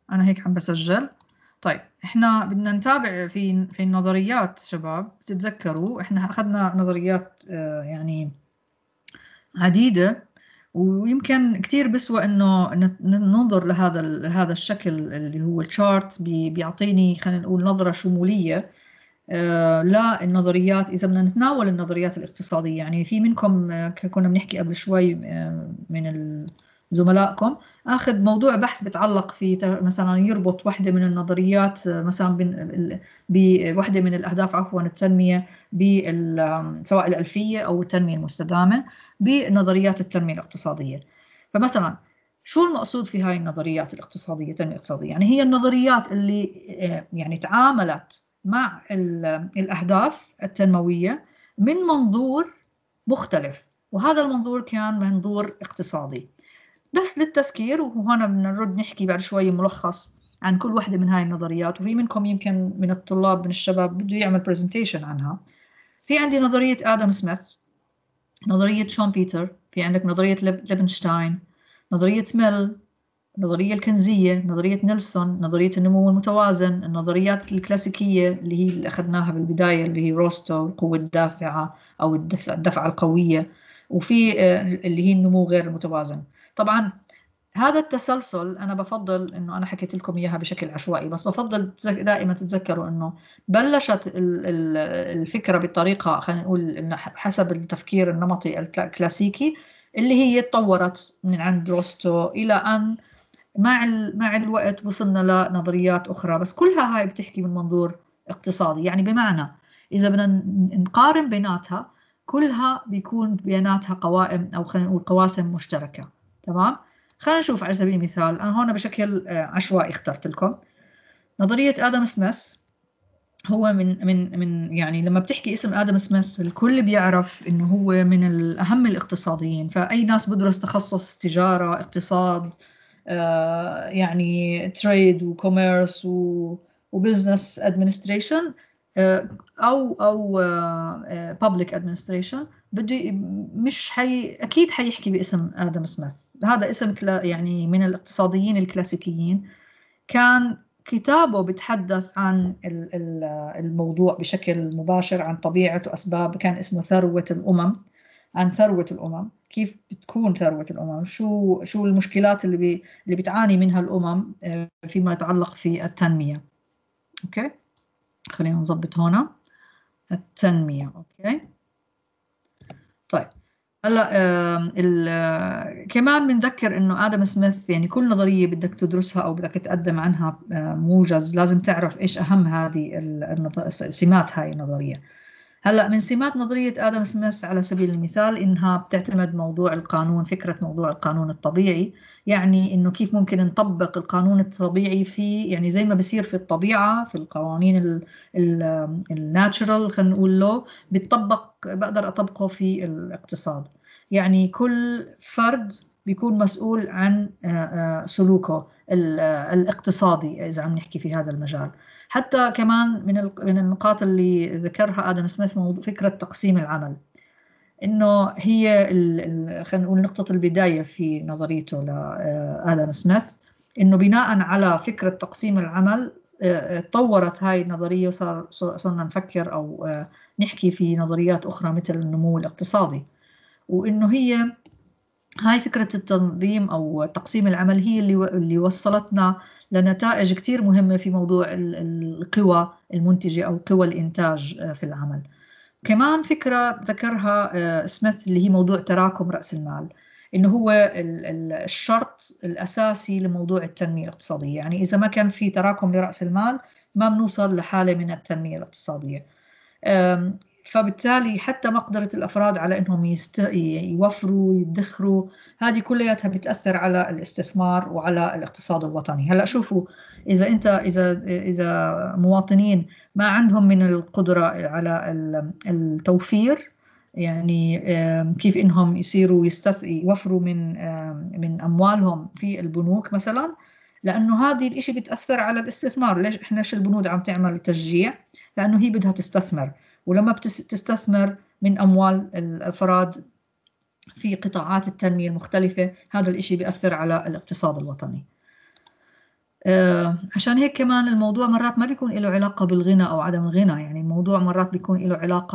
أنا هيك عم بسجل. طيب إحنا بدنا نتابع في النظريات شباب. بتتذكروا إحنا أخذنا نظريات يعني عديدة، ويمكن كتير بسوى إنه ننظر لهذا الشكل اللي هو الشارت، بيعطيني خلينا نقول نظرة شمولية للنظريات. إذا بدنا نتناول النظريات الاقتصادية، يعني في منكم كنا بنحكي قبل شوي من زملائكم أخذ موضوع بحث بتعلق في مثلا يربط واحدة من النظريات مثلا بواحدة من الأهداف عفوا التنمية، سواء الألفية أو التنمية المستدامة، بنظريات التنمية الاقتصادية. فمثلا شو المقصود في هاي النظريات الاقتصادية التنمية الاقتصادية؟ يعني هي النظريات اللي يعني تعاملت مع الأهداف التنموية من منظور مختلف، وهذا المنظور كان منظور اقتصادي. بس للتذكير، وهنا بنرد نحكي بعد شوي ملخص عن كل واحدة من هاي النظريات، وفي منكم يمكن من الطلاب من الشباب بده يعمل برزنتيشن عنها. في عندي نظرية آدم سميث، نظرية شون بيتر، في عندك نظرية ليبنشتاين، نظرية ميل، النظرية الكنزية، نظرية نيلسون، نظرية النمو المتوازن، النظريات الكلاسيكية اللي هي اللي أخذناها بالبداية اللي هي روستو، القوة الدافعة أو الدفعة القوية، وفي اللي هي النمو غير المتوازن. طبعا هذا التسلسل أنا بفضل إنه أنا حكيت لكم إياها بشكل عشوائي، بس بفضل دائما تتذكروا إنه بلشت الفكرة بطريقة خلينا نقول حسب التفكير النمطي الكلاسيكي، اللي هي تطورت من عند روستو إلى أن مع الوقت وصلنا لنظريات أخرى، بس كلها هاي بتحكي من منظور اقتصادي. يعني بمعنى إذا بدنا نقارن بيناتها، كلها بيكون بيناتها قوائم أو خلينا نقول قواسم مشتركة. تمام؟ خلينا نشوف على سبيل المثال. أنا هون بشكل عشوائي اخترت لكم نظرية آدم سميث. هو من يعني لما بتحكي اسم آدم سميث الكل بيعرف إنه هو من الأهم الاقتصاديين، فأي ناس بدرس تخصص تجارة اقتصاد يعني تريد وكوميرس وبزنس ادمنستريشن او بابليك ادمنستريشن بده مش اكيد حيحكي باسم آدم سميث. هذا اسم يعني من الاقتصاديين الكلاسيكيين. كان كتابه بيتحدث عن الموضوع بشكل مباشر، عن طبيعة وأسباب. كان اسمه ثروة الأمم، عن ثروة الأمم، كيف بتكون ثروة الأمم، شو المشكلات اللي بتعاني منها الأمم فيما يتعلق في التنمية. أوكي، خلينا نضبط هنا التنمية. أوكي، طيب هلا كمان بنذكر انه ادم سميث يعني كل نظريه بدك تدرسها او بدك تقدم عنها موجز لازم تعرف ايش اهم هذه سمات هاي النظريه. هلا من سمات نظريه ادم سميث على سبيل المثال انها بتعتمد موضوع القانون، فكره موضوع القانون الطبيعي. يعني انه كيف ممكن نطبق القانون الطبيعي في يعني زي ما بصير في الطبيعه، في القوانين الناتشرال خلينا نقول له، بقدر أطبقه في الاقتصاد. يعني كل فرد بيكون مسؤول عن سلوكه الاقتصادي إذا عم نحكي في هذا المجال. حتى كمان من النقاط اللي ذكرها آدم سميث موضوع فكرة تقسيم العمل، إنه هي خلينا نقول نقطة البداية في نظريته لآدم سميث، إنه بناء على فكرة تقسيم العمل تطورت هاي النظرية صرنا نفكر أو نحكي في نظريات أخرى مثل النمو الاقتصادي. وإنه هي هاي فكرة التنظيم أو تقسيم العمل هي اللي وصلتنا لنتائج كتير مهمة في موضوع القوى المنتجة أو قوى الإنتاج في العمل. كمان فكرة ذكرها سميث اللي هي موضوع تراكم رأس المال، إنه هو الشرط الأساسي لموضوع التنمية الاقتصادية. يعني إذا ما كان في تراكم لرأس المال ما بنوصل لحالة من التنمية الاقتصادية. فبالتالي حتى مقدرة الأفراد على أنهم يوفروا يدخروا، هذه كلياتها بتأثر على الاستثمار وعلى الاقتصاد الوطني. هلأ شوفوا، إذا مواطنين ما عندهم من القدرة على التوفير، يعني كيف إنهم يصيروا يوفروا من أموالهم في البنوك مثلا، لأنه هذه الإشي بتأثر على الاستثمار. ليش البنود عم تعمل تشجيع؟ لأنه هي بدها تستثمر، ولما تستثمر من أموال الأفراد في قطاعات التنمية المختلفة، هذا الإشي بيأثر على الاقتصاد الوطني. عشان هيك كمان الموضوع مرات ما بيكون له علاقة بالغنى أو عدم الغنى، يعني الموضوع مرات بيكون له علاقة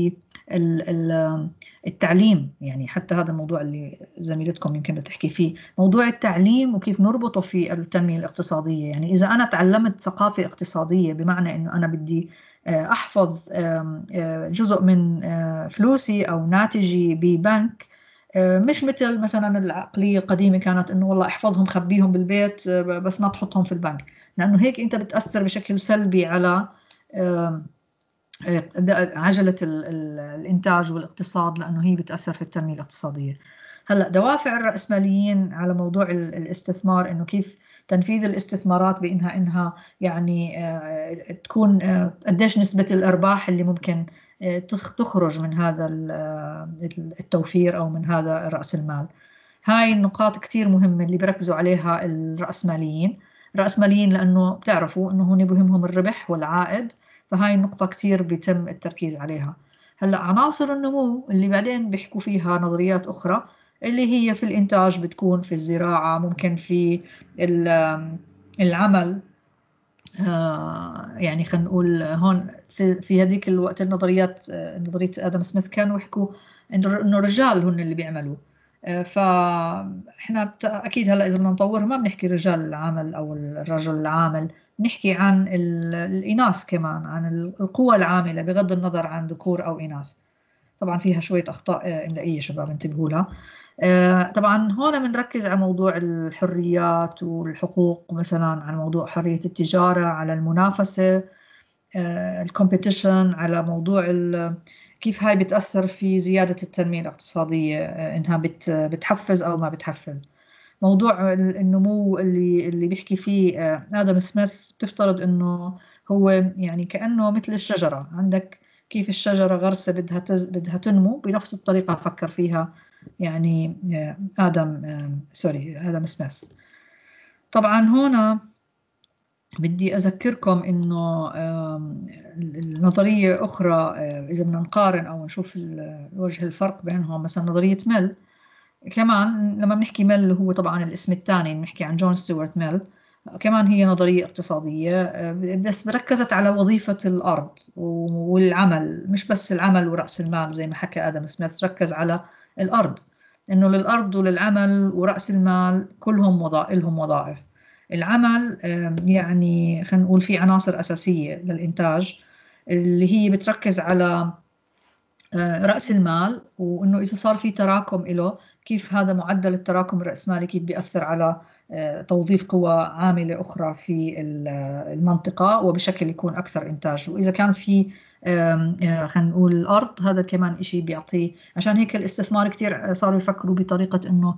بالتعليم. يعني حتى هذا الموضوع اللي زميلتكم يمكن بتحكي فيه، موضوع التعليم وكيف نربطه في التنمية الاقتصادية. يعني إذا أنا تعلمت ثقافة اقتصادية بمعنى أنه أنا بدي أحفظ جزء من فلوسي أو ناتجي ببنك، مش مثل مثلا العقلية القديمة كانت انه والله احفظهم خبيهم بالبيت بس ما تحطهم في البنك، لانه هيك انت بتأثر بشكل سلبي على آه، عجلة الانتاج والاقتصاد، لانه هي بتأثر في التنمية الاقتصادية. هلا دوافع الرأسماليين على موضوع الاستثمار، انه كيف تنفيذ الاستثمارات بانها يعني تكون قديش نسبة الارباح اللي ممكن تخرج من هذا التوفير او من هذا رأس المال. هاي النقاط كتير مهمة اللي بركزوا عليها الرأسماليين لأنه بتعرفوا أنه هون بهمهم الربح والعائد، فهاي النقطة كتير بيتم التركيز عليها. هلأ عناصر النمو اللي بعدين بيحكوا فيها نظريات أخرى، اللي هي في الإنتاج بتكون في الزراعة، ممكن في العمل. يعني خلينا نقول هون في هذيك الوقت النظريات، نظرية آدم سميث كانوا يحكوا إنه الرجال هن اللي بيعملوا. فإحنا أكيد هلا إذا بدنا نطور ما بنحكي رجال العمل أو الرجل العامل، بنحكي عن الإناث كمان، عن القوى العاملة بغض النظر عن ذكور أو إناث. طبعا فيها شوية أخطاء إملائية شباب انتبهوا لها. طبعا هون بنركز على موضوع الحريات والحقوق، مثلا على موضوع حرية التجارة، على المنافسة، الكومبيتيشن، على موضوع كيف هاي بتأثر في زيادة التنمية الاقتصادية، إنها بتحفز أو ما بتحفز. موضوع النمو اللي بيحكي فيه آدم سميث، تفترض إنه هو يعني كأنه مثل الشجرة عندك، كيف الشجرة غرسة بدها تنمو، بنفس الطريقة فكر فيها يعني آدم سميث. طبعا هنا بدي أذكركم إنه النظرية أخرى، إذا بدنا نقارن أو نشوف وجه الفرق بينهم، مثلا نظرية ميل. كمان لما بنحكي ميل هو طبعا الاسم الثاني، بنحكي عن جون ستيوارت ميل. كمان هي نظرية اقتصادية بس ركزت على وظيفة الأرض والعمل، مش بس العمل ورأس المال زي ما حكى آدم سميث، ركز على الأرض، إنه للأرض وللعمل ورأس المال كلهم لهم وظائف. العمل يعني خلينا نقول في عناصر أساسية للإنتاج اللي هي بتركز على رأس المال، وإنه إذا صار في تراكم له، كيف هذا معدل التراكم الرأسمالي كيف بيأثر على توظيف قوى عاملة أخرى في المنطقة وبشكل يكون أكثر إنتاج. وإذا كان في خلينا نقول الأرض، هذا كمان إشي بيعطيه. عشان هيك الاستثمار كتير صاروا يفكروا بطريقة إنه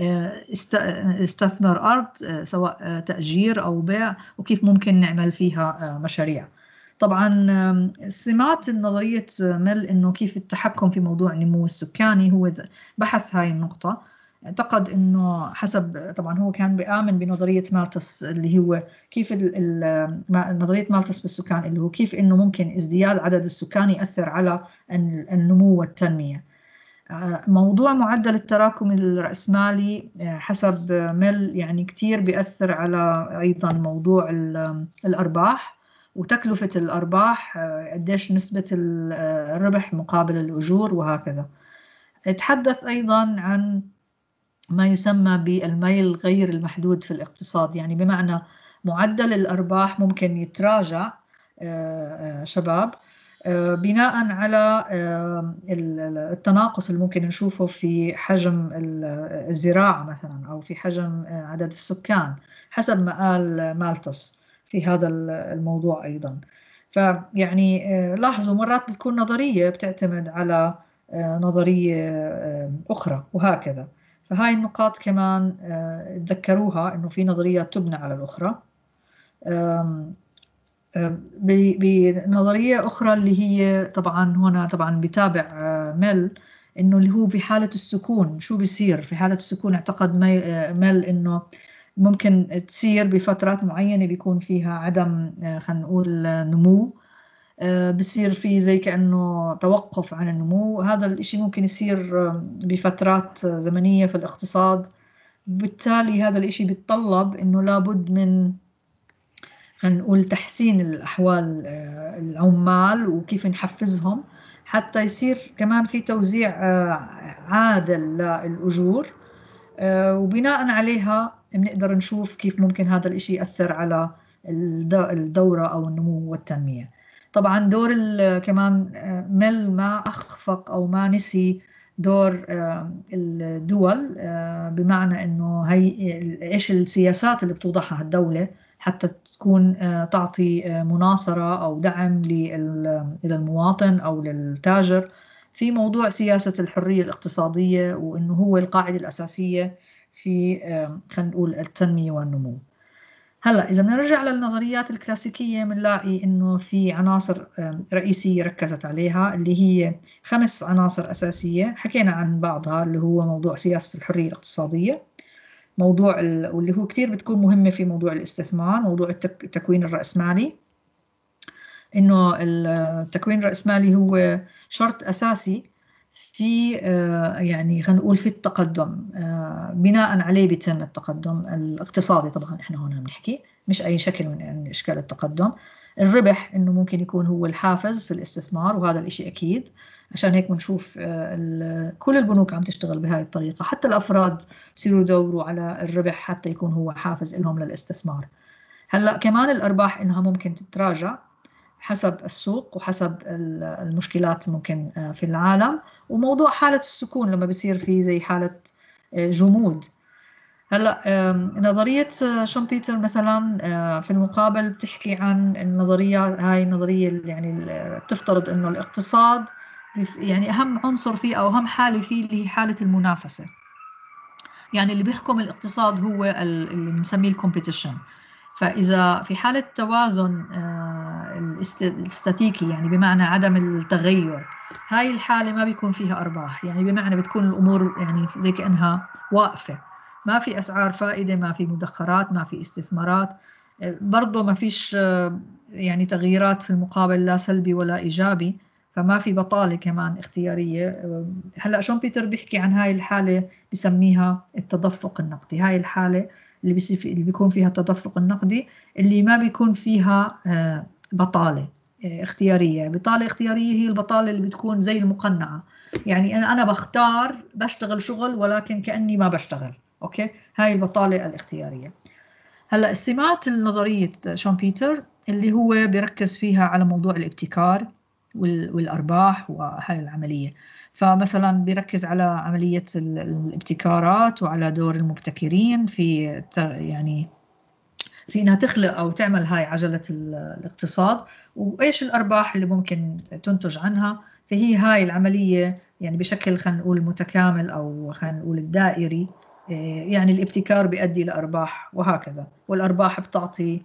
استثمر أرض، سواء تأجير أو بيع، وكيف ممكن نعمل فيها مشاريع. طبعا سمات نظرية ميل إنه كيف التحكم في موضوع النمو السكاني، هو بحث هاي النقطة. اعتقد إنه حسب، طبعا هو كان بيآمن بنظرية مالتس اللي هو كيف نظرية مالتس بالسكان، اللي هو كيف إنه ممكن ازدياد عدد السكان يأثر على النمو والتنمية. موضوع معدل التراكم الرأسمالي حسب ميل يعني كتير بيأثر على أيضا موضوع الأرباح وتكلفة الأرباح، قديش نسبة الربح مقابل الأجور وهكذا. تحدث أيضا عن ما يسمى بالميل غير المحدود في الاقتصاد، يعني بمعنى معدل الأرباح ممكن يتراجع شباب بناء على التناقص اللي ممكن نشوفه في حجم الزراعة مثلا، أو في حجم عدد السكان، حسب ما قال مالتوس في هذا الموضوع أيضا. فيعني لاحظوا مرات بتكون نظرية بتعتمد على نظرية أخرى وهكذا. فهاي النقاط كمان تذكروها، إنه في نظريات تبنى على الأخرى. بنظرية أخرى اللي هي طبعا هنا طبعا بتابع ميل، إنه اللي هو بحالة السكون شو بيصير في حالة السكون. اعتقد ميل إنه ممكن تصير بفترات معينة بيكون فيها عدم خلينا نقول نمو، بصير في زي كأنه توقف عن النمو. هذا الإشي ممكن يصير بفترات زمنية في الاقتصاد، بالتالي هذا الإشي بيتطلب إنه لابد من خلينا نقول تحسين الأحوال العمال وكيف نحفزهم حتى يصير كمان في توزيع عادل للأجور، وبناء عليها بنقدر نشوف كيف ممكن هذا الإشي يأثر على الدورة أو النمو والتنمية. طبعا دور كمان مل ما أخفق أو ما نسي دور الدول، بمعنى أنه هي إيش السياسات اللي بتوضعها الدولة حتى تكون تعطي مناصرة أو دعم للمواطن أو للتاجر في موضوع سياسة الحرية الاقتصادية، وأنه هو القاعدة الأساسية في خلينا نقول التنمية والنمو. هلا إذا بنرجع للنظريات الكلاسيكية بنلاقي إنه في عناصر رئيسية ركزت عليها، اللي هي 5 عناصر أساسية حكينا عن بعضها، اللي هو موضوع سياسة الحرية الاقتصادية، موضوع واللي هو كتير بتكون مهمة في موضوع الاستثمار، موضوع التكوين الرأسمالي، إنه التكوين الرأسمالي هو شرط أساسي في يعني خلينا نقول في التقدم، بناء عليه بيتم التقدم الاقتصادي. طبعا احنا هون بنحكي مش أي شكل من أشكال التقدم. الربح إنه ممكن يكون هو الحافز في الاستثمار، وهذا الإشي أكيد. عشان هيك بنشوف كل البنوك عم تشتغل بهاي الطريقة، حتى الأفراد بصيروا يدوروا على الربح حتى يكون هو حافز لهم للاستثمار. هلأ كمان الأرباح إنها ممكن تتراجع حسب السوق وحسب المشكلات ممكن في العالم، وموضوع حالة السكون لما بيصير في زي حالة جمود. هلا نظرية شومبيتر مثلا في المقابل بتحكي عن النظرية هاي، النظرية اللي يعني بتفترض انه الاقتصاد يعني اهم عنصر فيه او اهم حالة فيه اللي هي حالة المنافسة. يعني اللي بيحكم الاقتصاد هو اللي بنسميه الكومبيتيشن. فإذا في حالة توازن الاستاتيكي، يعني بمعنى عدم التغير، هاي الحالة ما بيكون فيها أرباح، يعني بمعنى بتكون الأمور يعني زي كأنها واقفة، ما في أسعار فائدة، ما في مدخرات، ما في استثمارات، برضه ما فيش يعني تغييرات في المقابل، لا سلبي ولا إيجابي، فما في بطالة كمان اختيارية. هلأ شومبيتر بيحكي عن هاي الحالة بسميها التدفق النقدي. هاي الحالة اللي بيكون فيها التدفق النقدي، اللي ما بيكون فيها بطالة اختيارية. بطالة اختيارية هي البطالة اللي بتكون زي المقنعة، يعني أنا بختار بشتغل شغل ولكن كأني ما بشتغل. أوكي، هاي البطالة الاختيارية. هلأ السمات النظرية شومبيتر اللي هو بيركز فيها على موضوع الابتكار والأرباح وهاي العملية. فمثلا بيركز على عملية الابتكارات وعلى دور المبتكرين في يعني في انها تخلق او تعمل هاي عجلة الاقتصاد، وايش الارباح اللي ممكن تنتج عنها. فهي هاي العملية يعني بشكل خلينا نقول متكامل او خلينا نقول الدائري، يعني الابتكار بيؤدي لارباح وهكذا، والارباح بتعطي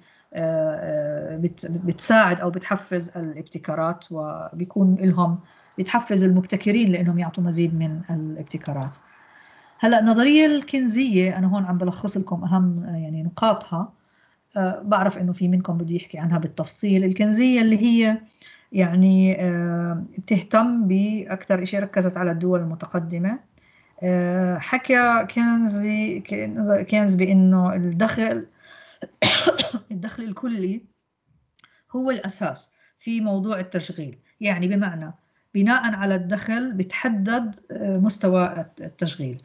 بتساعد او بتحفز الابتكارات، وبيكون لهم بتحفز المبتكرين لانهم يعطوا مزيد من الابتكارات. هلا النظرية الكنزية انا هون عم بلخص لكم اهم يعني نقاطها، بعرف انه في منكم بده يحكي عنها بالتفصيل. الكنزية اللي هي يعني بتهتم بأكثر شيء، ركزت على الدول المتقدمة. حكى كينز بأنه الدخل الكلي هو الأساس في موضوع التشغيل، يعني بمعنى بناء على الدخل بتحدد مستوى التشغيل.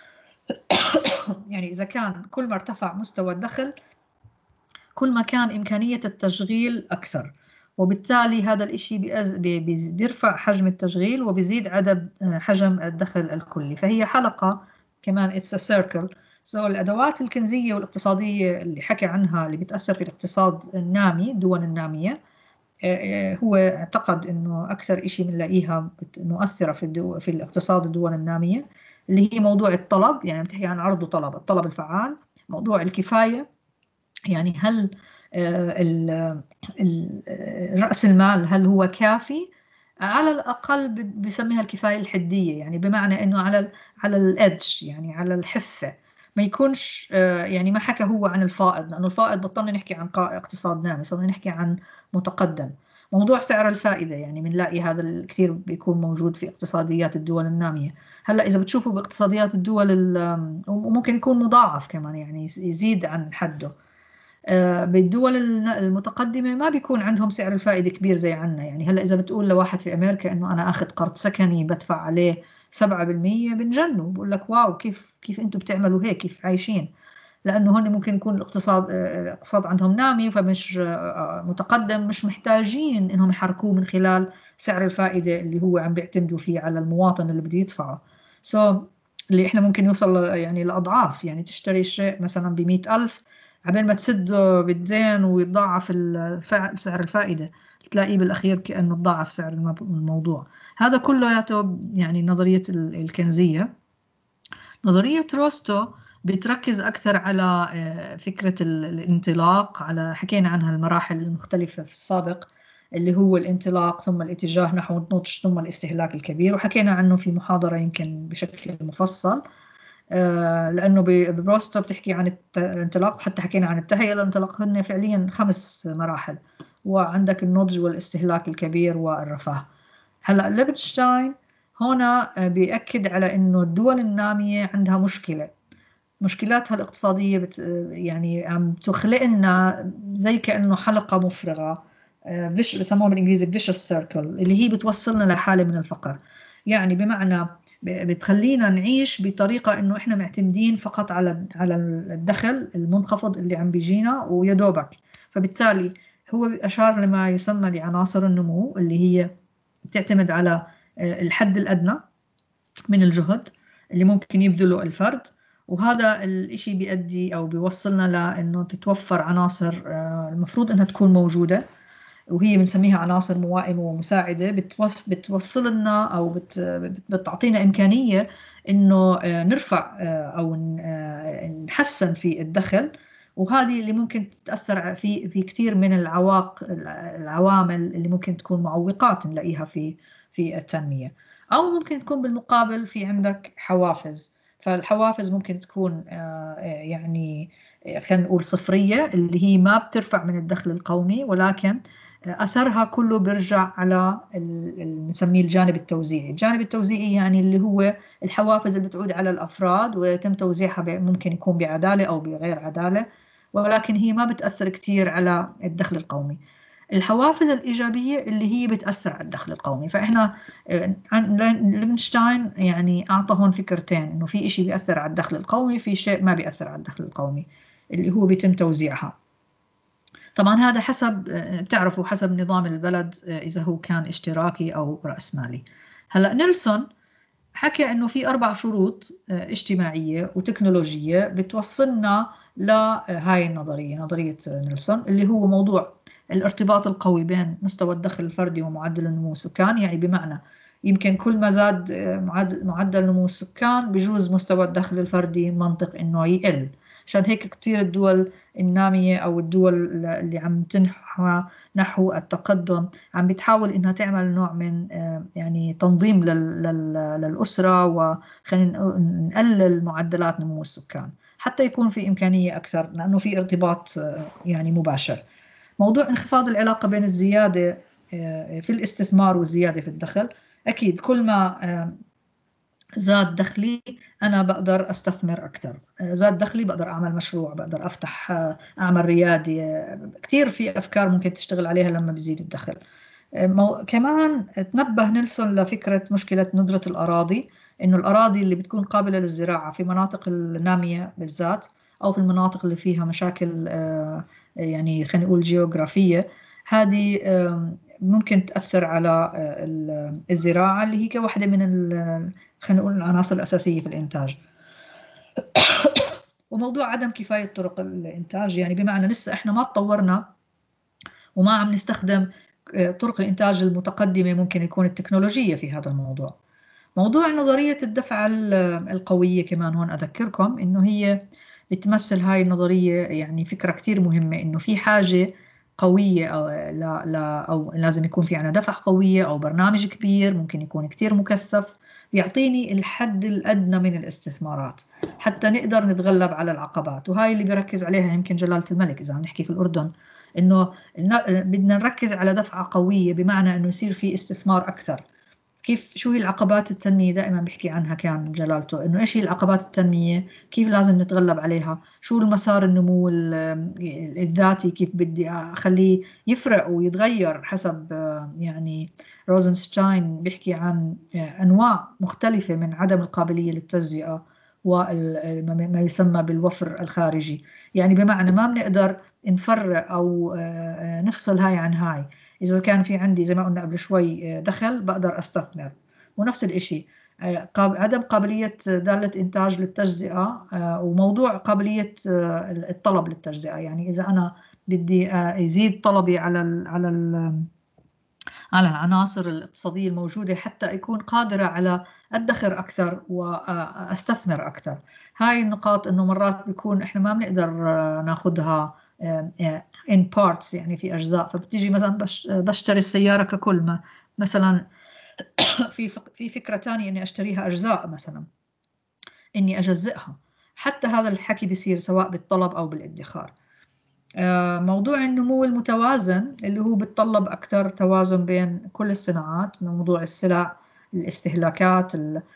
يعني إذا كان كل ما ارتفع مستوى الدخل كل ما كان إمكانية التشغيل أكثر، وبالتالي هذا الإشي بيرفع حجم التشغيل وبيزيد عدد حجم الدخل الكلي. فهي حلقة كمان it's a circle. الأدوات الكنزية والاقتصادية اللي حكى عنها اللي بتأثر في الاقتصاد النامي، الدول النامية، هو اعتقد إنه أكثر إشي بنلاقيها مؤثرة في الاقتصاد الدول النامية، اللي هي موضوع الطلب، يعني بتحكي عن عرض وطلب، الطلب الفعال. موضوع الكفاية، يعني هل رأس المال هل هو كافي؟ على الأقل بسميها الكفاية الحدية، يعني بمعنى أنه على الإدج، يعني على الحفة، ما يكونش يعني ما حكى هو عن الفائض، لأنه الفائض بطلنا نحكي عن اقتصاد نامي، صرنا نحكي عن متقدم. موضوع سعر الفائدة يعني بنلاقي هذا كثير بيكون موجود في اقتصاديات الدول النامية. هلا إذا بتشوفوا باقتصاديات الدول وممكن يكون مضاعف كمان، يعني يزيد عن حده. بالدول المتقدمة ما بيكون عندهم سعر الفائدة كبير زي عنا. يعني هلا إذا بتقول لواحد في أمريكا إنه أنا أخذ قرض سكني بدفع عليه 7%، بنجنوا، بقول لك واو، كيف أنتم بتعملوا هيك، كيف عايشين؟ لأنه هن ممكن يكون الاقتصاد عندهم نامي، فمش متقدم، مش محتاجين إنهم يحركوه من خلال سعر الفائدة اللي هو عم بيعتمدوا فيه على المواطن اللي بده يدفعه. اللي إحنا ممكن يوصل يعني لأضعاف. يعني تشتري شيء مثلا ب100,000، عبين ما تسده بالدين ويتضاعف سعر الفائدة، تلاقيه بالأخير كأنه تضاعف سعر الموضوع. هذا كله يعني نظرية الكنزية. نظرية روستو بتركز أكثر على فكرة الانطلاق، على حكينا عنها المراحل المختلفة في السابق، اللي هو الانطلاق ثم الاتجاه نحو النضج ثم الاستهلاك الكبير، وحكينا عنه في محاضرة يمكن بشكل مفصل. لأنه بروستو بتحكي عن الانطلاق، حتى حكينا عن التهيئة للانطلاق، هن فعليا 5 مراحل، وعندك النضج والاستهلاك الكبير والرفاه. هلا ليبنشتاين هنا بيأكد على إنه الدول النامية عندها مشكلاتها الاقتصادية يعني عم تخلق لنا زي كأنه حلقة مفرغة، بسموها بالإنجليزي vicious circle، اللي هي بتوصلنا لحالة من الفقر. يعني بمعنى بتخلينا نعيش بطريقة إنه إحنا معتمدين فقط على الدخل المنخفض اللي عم بيجينا ويدوبك. فبالتالي هو أشار لما يسمى بعناصر النمو، اللي هي بتعتمد على الحد الأدنى من الجهد اللي ممكن يبذله الفرد، وهذا الإشي بيؤدي أو بيوصلنا لأنه تتوفر عناصر المفروض أنها تكون موجودة، وهي بنسميها عناصر موائمة ومساعدة، بتوصلنا أو بتعطينا إمكانية إنه نرفع أو نحسن في الدخل. وهذه اللي ممكن تتأثر في كثير من العوامل اللي ممكن تكون معوقات نلاقيها في التنمية. أو ممكن تكون بالمقابل في عندك حوافز. فالحوافز ممكن تكون يعني خلينا نقول صفرية، اللي هي ما بترفع من الدخل القومي، ولكن أثرها كله بيرجع على نسميه الجانب التوزيعي. الجانب التوزيعي يعني اللي هو الحوافز اللي بتعود على الأفراد ويتم توزيعها ممكن يكون بعدالة أو بغير عدالة، ولكن هي ما بتأثر كتير على الدخل القومي. الحوافز الإيجابية اللي هي بتأثر على الدخل القومي. فإحنا ليبنشتاين يعني أعطى هون فكرتين، إنه في إشي بيأثر على الدخل القومي، في شيء ما بيأثر على الدخل القومي اللي هو بيتم توزيعها. طبعا هذا حسب بتعرفوا حسب نظام البلد، إذا هو كان اشتراكي أو رأسمالي. هلأ نيلسون حكى إنه في 4 شروط اجتماعية وتكنولوجية بتوصلنا لهاي النظرية، نظرية نيلسون، اللي هو موضوع الارتباط القوي بين مستوى الدخل الفردي ومعدل النمو السكاني. يعني بمعنى يمكن كل ما زاد معدل نمو السكان بجوز مستوى الدخل الفردي منطق إنه يقل. عشان هيك كتير الدول النامية أو الدول اللي عم تنحى نحو التقدم عم بتحاول إنها تعمل نوع من يعني تنظيم للأسرة، وخلينا نقلل معدلات نمو السكان حتى يكون في إمكانية أكثر، لأنه في ارتباط يعني مباشر. موضوع انخفاض العلاقة بين الزيادة في الاستثمار والزيادة في الدخل، أكيد كل ما زاد دخلي أنا بقدر أستثمر أكثر، زاد دخلي بقدر أعمل مشروع، بقدر أفتح أعمل ريادي، كثير في أفكار ممكن تشتغل عليها لما بزيد الدخل. كمان تنبه نيلسون لفكرة مشكلة ندرة الأراضي، إنه الأراضي اللي بتكون قابلة للزراعة في مناطق النامية بالذات، أو في المناطق اللي فيها مشاكل يعني خلينا نقول جيوغرافية، هذه ممكن تأثر على الزراعة اللي هي كواحدة من خلينا نقول العناصر الأساسية في الإنتاج. وموضوع عدم كفاية طرق الإنتاج، يعني بمعنى لسه إحنا ما تطورنا وما عم نستخدم طرق الإنتاج المتقدمة، ممكن يكون التكنولوجية في هذا الموضوع. موضوع نظرية الدفعة القوية كمان هون أذكركم إنه هي بتمثل هاي النظرية يعني فكرة كتير مهمة، إنه في حاجة قوية أو لازم يكون في عنا دفع قوية أو برنامج كبير ممكن يكون كتير مكثف يعطيني الحد الأدنى من الاستثمارات حتى نقدر نتغلب على العقبات. وهاي اللي بيركز عليها يمكن جلالة الملك إذا عم نحكي في الأردن، إنه بدنا نركز على دفعة قوية، بمعنى إنه يصير في استثمار أكثر. شو هي العقبات التنمية، دائما بيحكي عنها كان جلالته، إنه إيش هي العقبات التنمية، كيف لازم نتغلب عليها، شو المسار النمو الذاتي، كيف بدي أخليه يفرق ويتغير حسب يعني روزنشتاين بيحكي عن أنواع مختلفة من عدم القابلية للتجزئة وما يسمى بالوفر الخارجي. يعني بمعنى ما بنقدر نفرق أو نفصل هاي عن هاي. إذا كان في عندي زي ما قلنا قبل شوي دخل بقدر أستثمر، ونفس الإشي عدم قابلية دالة إنتاج للتجزئة، وموضوع قابلية الطلب للتجزئة. يعني إذا أنا بدي يزيد طلبي على العناصر الاقتصادية الموجودة حتى أكون قادرة على الدخر أكثر وأستثمر أكثر. هاي النقاط إنه مرات بيكون إحنا ما بنقدر ناخدها in parts، يعني في أجزاء. فبتيجي مثلا بشتري السيارة ككل، ما مثلا في فكرة تانية إني أشتريها أجزاء، مثلا إني أجزئها. حتى هذا الحكي بيصير سواء بالطلب أو بالادخار. موضوع النمو المتوازن اللي هو بتطلب أكثر توازن بين كل الصناعات، موضوع السلع، الاستهلاكات،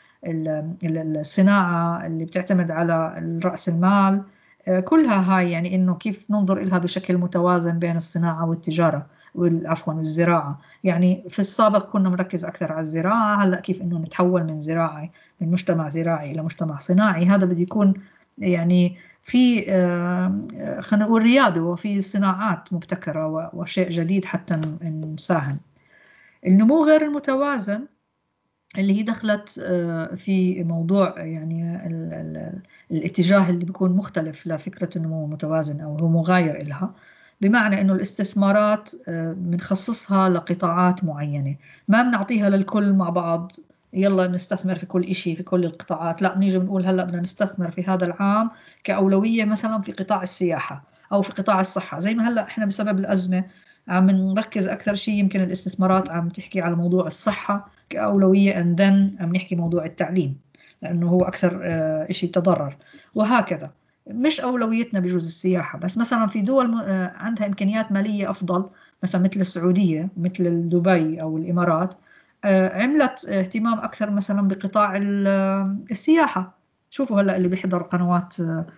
الصناعة اللي بتعتمد على رأس المال، كلها هاي يعني إنه كيف ننظر إلها بشكل متوازن بين الصناعة والتجارة عفوا الزراعة. يعني في السابق كنا نركز أكثر على الزراعة، هلأ كيف إنه نتحول من مجتمع زراعي إلى مجتمع صناعي. هذا بده يكون يعني في خلينا نقول ريادة، وفي صناعات مبتكرة وشيء جديد حتى نساهم. النمو غير المتوازن اللي هي دخلت في موضوع يعني الاتجاه اللي بيكون مختلف لفكرة النمو المتوازن أو هو مغاير إلها، بمعنى إنه الاستثمارات بنخصصها لقطاعات معينة، ما بنعطيها للكل مع بعض. يلا نستثمر في كل إشي في كل القطاعات، لا بنيجي بنقول هلأ بدنا نستثمر في هذا العام كأولوية مثلا في قطاع السياحة أو في قطاع الصحة. زي ما هلأ إحنا بسبب الأزمة عم نركز أكثر شيء، يمكن الاستثمارات عم تحكي على موضوع الصحة كأولوية، and then عم نحكي موضوع التعليم لأنه هو أكثر شيء تضرر، وهكذا. مش أولويتنا بجوز السياحة بس، مثلا في دول عندها إمكانيات مالية أفضل، مثلا مثل السعودية مثل دبي أو الإمارات، عملت اهتمام أكثر مثلا بقطاع السياحة. شوفوا هلأ اللي بيحضر قنوات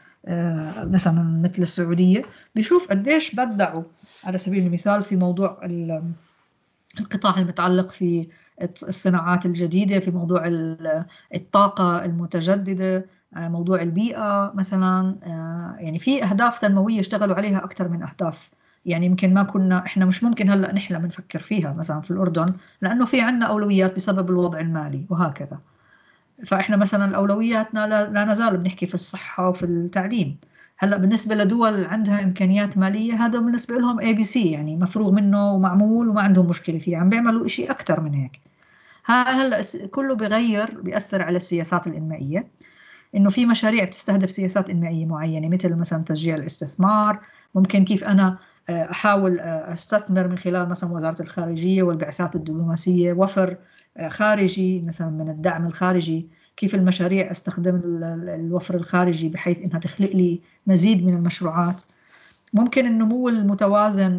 مثلا مثل السعودية بيشوف قديش بدعوا على سبيل المثال في موضوع القطاع المتعلق في الصناعات الجديدة، في موضوع الطاقة المتجددة، موضوع البيئة مثلا. يعني في أهداف تنموية اشتغلوا عليها أكثر من أهداف. يعني يمكن ما كنا إحنا مش ممكن هلأ نحلم نفكر فيها مثلا في الأردن، لأنه في عنا أولويات بسبب الوضع المالي وهكذا. فإحنا مثلا أولوياتنا لا نزال بنحكي في الصحة وفي التعليم. هلا بالنسبة لدول عندها إمكانيات مالية، هذا بالنسبة لهم ABC، يعني مفروغ منه ومعمول وما عندهم مشكلة فيه، عم بيعملوا إشي أكتر من هيك. هلا كله بيأثر على السياسات الإنمائية، إنه في مشاريع بتستهدف سياسات إنمائية معينة، مثل مثلا تشجيع الاستثمار. ممكن كيف أنا أحاول أستثمر من خلال مثلا وزارة الخارجية والبعثات الدبلوماسية، وفر خارجي مثلا من الدعم الخارجي. كيف المشاريع استخدم الوفر الخارجي بحيث انها تخلق لي مزيد من المشروعات. ممكن النمو المتوازن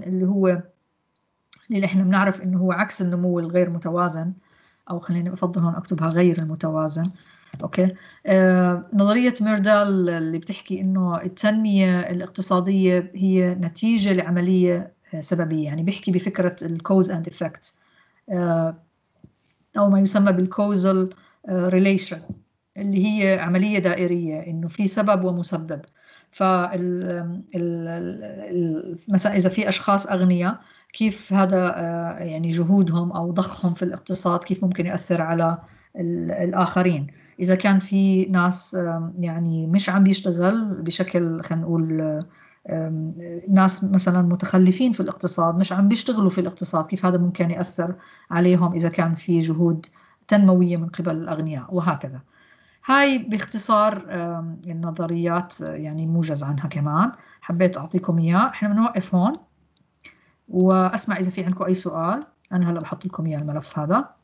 اللي احنا بنعرف انه هو عكس النمو الغير متوازن، او خليني افضل هون اكتبها غير المتوازن. اوكي. نظرية ميردال اللي بتحكي انه التنمية الاقتصادية هي نتيجة لعملية سببية، يعني بيحكي بفكرة الكوز اند افكت، أو ما يسمى بالكوزال ريليشن، اللي هي عملية دائرية، إنه في سبب ومسبب. مثلا إذا في أشخاص أغنياء، كيف هذا يعني جهودهم أو ضخهم في الاقتصاد كيف ممكن يؤثر على الآخرين. إذا كان في ناس يعني مش عم بيشتغل بشكل، خلينا نقول ناس مثلا متخلفين في الاقتصاد مش عم بيشتغلوا في الاقتصاد، كيف هذا ممكن يأثر عليهم إذا كان في جهود تنموية من قبل الأغنياء وهكذا. هاي باختصار النظريات، يعني موجز عنها كمان حبيت أعطيكم إياه. إحنا بنوقف هون وأسمع إذا في عندكم أي سؤال. أنا هلأ بحط لكم إياه الملف هذا.